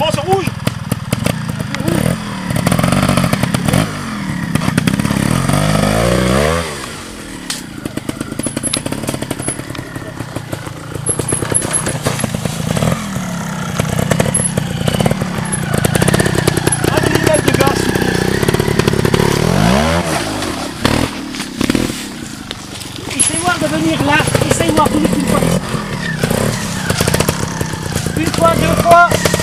Avance rouge. Essaye voir de venir là, essaye voir tout vite une fois. Une fois, deux fois.